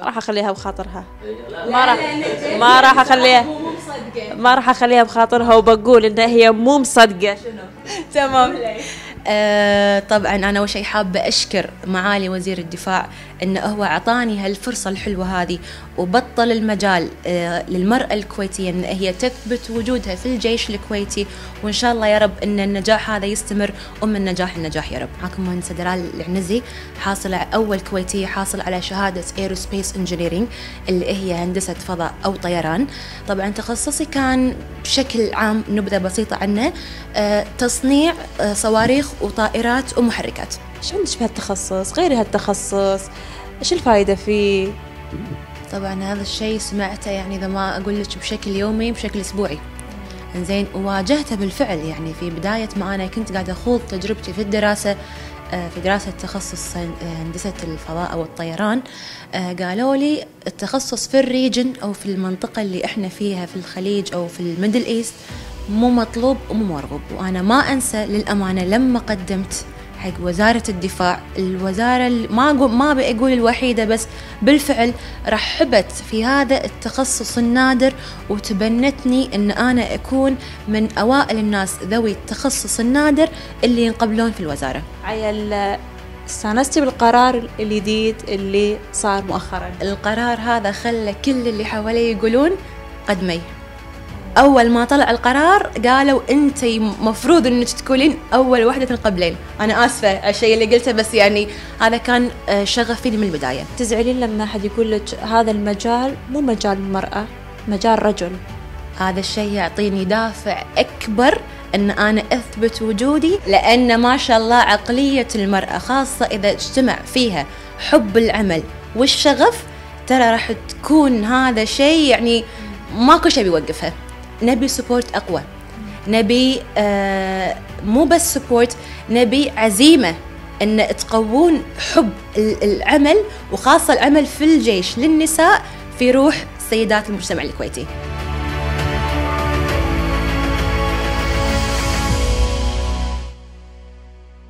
راح اخليها بخاطرها. ما راح اخليها بخاطرها، وبقول ان هي مو مصدقه. تمام. طبعا أنا أول شيء حابة أشكر معالي وزير الدفاع إنه هو أعطاني هالفرصة الحلوة هذه، وبطل المجال للمرأة الكويتية إن هي تثبت وجودها في الجيش الكويتي، وإن شاء الله يا رب إن النجاح هذا يستمر، ومن نجاح لنجاح يا رب. معكم مهندسة دلال العنزي، حاصلة أول كويتية حاصل على شهادة Aerospace Engineering اللي هي هندسة فضاء أو طيران. طبعا تخصصي كان بشكل عام نبذة بسيطة عنه، تصنيع صواريخ وطائرات ومحركات. شو عندك بهالتخصص؟ غيري هالتخصص ايش الفائدة فيه؟ طبعا هذا الشيء سمعته، يعني إذا ما أقول لك بشكل يومي بشكل أسبوعي. إنزين، وواجهته بالفعل. يعني في بداية ما أنا كنت قاعدة أخوض تجربتي في الدراسة، في دراسة تخصص هندسة الفضاء أو الطيران، قالوا لي التخصص في الريجن أو في المنطقة اللي إحنا فيها في الخليج أو في الميدل إيست مو مطلوب ومو مرغوب. وأنا ما أنسى للأمانة لما قدمت حق وزارة الدفاع، الوزارة ما بقول الوحيدة، بس بالفعل رحبت في هذا التخصص النادر، وتبنتني أن أنا أكون من أوائل الناس ذوي التخصص النادر اللي ينقبلون في الوزارة. عيل، استانستي بالقرار الجديد اللي صار مؤخرا؟ القرار هذا خلى كل اللي حوالي يقولون قدمي. أول ما طلع القرار قالوا أنتي مفروض أنك تكونين أول وحدة تنقبلين. أنا آسفة على الشيء اللي قلته، بس يعني هذا كان شغفي من البداية. تزعلين لما أحد يقول لك هذا المجال مو مجال المرأة، مجال رجل؟ هذا الشيء يعطيني دافع أكبر أن أنا أثبت وجودي، لأن ما شاء الله عقلية المرأة خاصة إذا اجتمع فيها حب العمل والشغف، ترى راح تكون هذا شيء يعني ماكو شيء بيوقفها. نبي سبورت أقوى، نبي مو بس سبورت، نبي عزيمة أن تقوون حب العمل، وخاصة العمل في الجيش للنساء في روح سيدات المجتمع الكويتي.